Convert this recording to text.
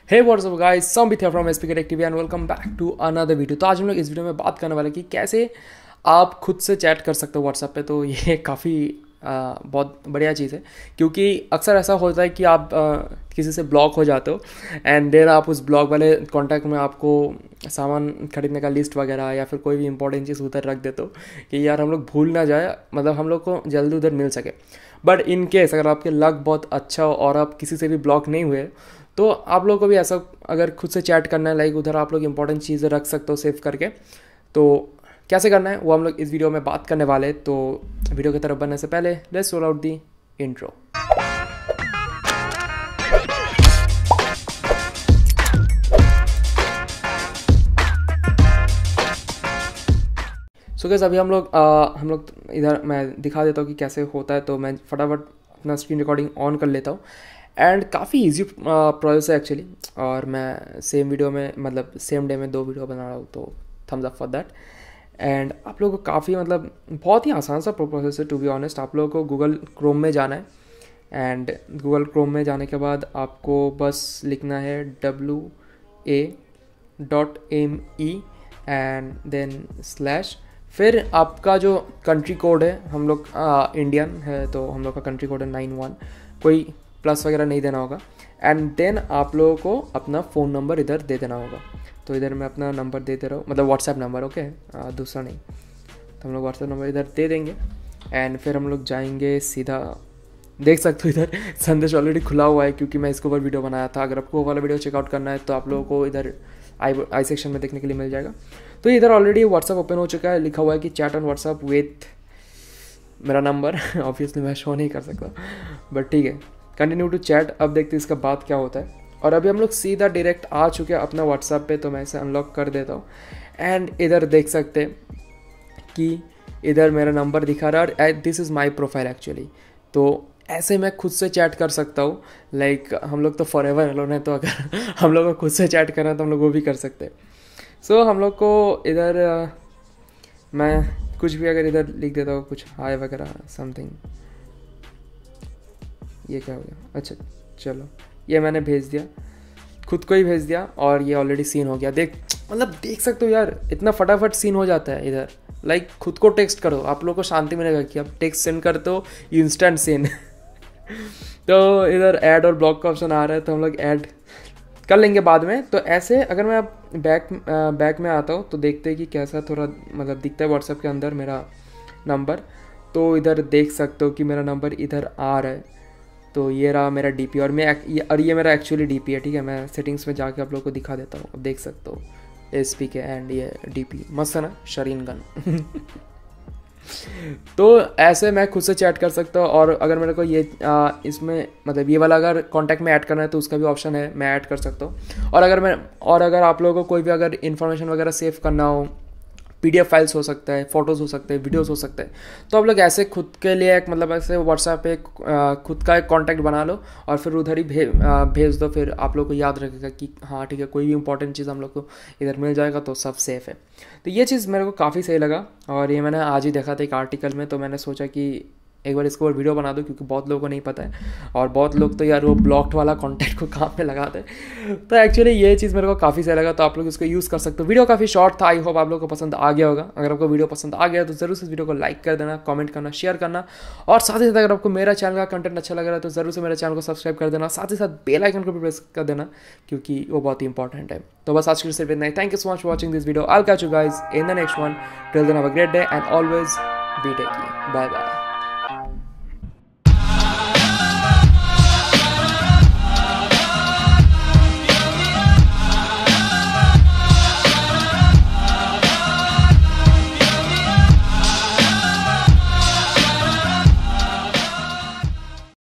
Hey what's up guys, Sambit here from SPK tech TV and welcome back to another video. तो आज हम लोग इस वीडियो में बात करने वाले कि कैसे आप खुद से चैट कर सकते हो व्हाट्सएप पे। तो ये काफ़ी बहुत बढ़िया चीज़ है, क्योंकि अक्सर ऐसा होता है कि आप किसी से ब्लॉक हो जाते हो एंड देन आप उस ब्लॉक वाले कॉन्टैक्ट में आपको सामान खरीदने का लिस्ट वगैरह या फिर कोई भी इंपॉर्टेंट चीज़ उधर रख देते हो कि यार हम लोग भूल ना जाए, मतलब हम लोग को जल्दी उधर मिल सके। बट इन केस अगर आपके लक बहुत अच्छा हो और आप किसी से भी ब्लॉक नहीं हुए तो आप लोगों को भी ऐसा अगर खुद से चैट करना है, लाइक उधर आप लोग इंपॉर्टेंट चीज़ें रख सकते हो सेव करके। तो कैसे करना है वो हम लोग इस वीडियो में बात करने वाले। तो वीडियो की तरफ बढ़ने से पहले let's roll out the intro. So guys अभी हम लोग इधर मैं दिखा देता हूँ कि कैसे होता है। तो मैं फटाफट अपना स्क्रीन रिकॉर्डिंग ऑन कर लेता हूँ एंड काफ़ी इजी प्रोसेस है एक्चुअली। और मैं सेम वीडियो में मतलब सेम डे में 2 वीडियो बना रहा हूँ, तो thumbs up for that. And आप लोगों को काफ़ी मतलब बहुत ही आसान सा प्रोसेस है टू बी ऑनेस्ट। आप लोगों को गूगल क्रोम में जाना है एंड गूगल क्रोम में जाने के बाद आपको बस लिखना है WA.ME एंड देन स्लैश, फिर आपका जो कंट्री कोड है, हम लोग इंडियन है तो हम लोग का कंट्री कोड है 91, कोई प्लस वगैरह नहीं देना होगा। एंड देन आप लोगों को अपना फ़ोन नंबर इधर दे देना होगा। तो इधर मैं अपना नंबर दे रहा हूँ, मतलब व्हाट्सएप नंबर, ओके, दूसरा नहीं। तो हम लोग व्हाट्सएप नंबर इधर दे देंगे एंड फिर हम लोग जाएंगे सीधा, देख सकते हो इधर संदेश ऑलरेडी खुला हुआ है क्योंकि मैं इसके ऊपर वीडियो बनाया था। अगर आपको वो वाला वीडियो चेकआउट करना है तो आप लोगों को इधर आई सेक्शन में देखने के लिए मिल जाएगा। तो इधर ऑलरेडी व्हाट्सएप ओपन हो चुका है, लिखा हुआ है कि चैट ऑन व्हाट्सएप विथ मेरा नंबर। ऑब्वियसली मैं शो नहीं कर सकता बट ठीक है, कंटिन्यू टू चैट। अब देखते हैं इसका बाद क्या होता है। और अभी हम लोग सीधा डायरेक्ट आ चुके हैं अपना व्हाट्सएप पे। तो मैं इसे अनलॉक कर देता हूँ एंड इधर देख सकते हैं कि इधर मेरा नंबर दिखा रहा है और this is my profile actually. तो ऐसे मैं खुद से चैट कर सकता हूँ। लाइक हम लोग तो फॉर एवर अलोन है, तो अगर हम लोग को खुद से चैट करना है तो हम लोग वो भी कर सकते हैं। सो हम लोग को इधर मैं कुछ भी अगर इधर लिख देता हूँ, कुछ हाय वगैरह समथिंग। ये क्या हो गया? अच्छा चलो, ये मैंने भेज दिया, खुद को ही भेज दिया और ये ऑलरेडी सीन हो गया। मतलब देख सकते हो यार, इतना फटाफट सीन हो जाता है इधर। लाइक खुद को टेक्स्ट करो, आप लोग को शांति मिलेगा कि आप टेक्स्ट सेंड करते हो, इंस्टेंट सीन। तो इधर ऐड और ब्लॉक का ऑप्शन आ रहा है, तो हम लोग ऐड कर लेंगे बाद में। तो ऐसे अगर मैं बैक में आता हूँ तो देखते हैं कि कैसा थोड़ा मतलब दिखता है व्हाट्सएप के अंदर मेरा नंबर। तो इधर देख सकते हो कि मेरा नंबर इधर आ रहा है। तो ये रहा मेरा डीपी और ये मेरा एक्चुअली डीपी है, ठीक है। मैं सेटिंग्स में जाके आप लोग को दिखा देता हूँ, अब देख सकते हो एसपीके एंड ये डीपी मस्त है ना, शरीन गन। तो ऐसे मैं खुद से चैट कर सकता हूँ। और अगर मेरे को ये इसमें मतलब ये वाला अगर कांटेक्ट में ऐड करना है तो उसका भी ऑप्शन है, मैं ऐड कर सकता हूँ। और अगर आप लोगों को कोई भी अगर इन्फॉर्मेशन वगैरह सेव करना हो, PDF फाइल्स हो सकता है, फ़ोटोज़ हो सकते हैं, वीडियोस हो सकते हैं, तो आप लोग ऐसे खुद के लिए एक मतलब ऐसे व्हाट्सएप पे खुद का एक कॉन्टैक्ट बना लो और फिर उधर ही भेज दो। फिर आप लोग को याद रखेगा कि हाँ ठीक है, कोई भी इंपॉर्टेंट चीज़ हम लोग को इधर मिल जाएगा, तो सब सेफ़ है। तो ये चीज़ मेरे को काफ़ी सही लगा और ये मैंने आज ही देखा था एक आर्टिकल में। तो मैंने सोचा कि एक बार इसके ऊपर वीडियो बना दो, क्योंकि बहुत लोगों को नहीं पता है और बहुत लोग तो यार वो ब्लॉक्ड वाला कंटेंट को काम पे लगाते हैं। तो एक्चुअली ये चीज़ मेरे को काफ़ी सही लगा, तो आप लोग इसको यूज़ कर सकते हो। वीडियो काफ़ी शॉर्ट था, आई होप आप लोगों को पसंद आ गया होगा। अगर आपको वीडियो पसंद आ गया तो ज़रूर से इस वीडियो को लाइक कर देना, कमेंट करना, शेयर करना। और साथ ही साथ अगर आपको मेरा चैनल का कंटेंट अच्छा लग रहा है तो ज़रूर से मेरे चैनल को सब्सक्राइब कर देना, साथ ही साथ बेल आइकन को भी प्रेस कर देना, क्योंकि वो बहुत ही इंपॉर्टेंट है। तो बस आज के लिए सिर्फ इतना ही। Thank you so much for watching this video. I will catch you guys in the next one. Till then have a great day and always be techy. Bye bye.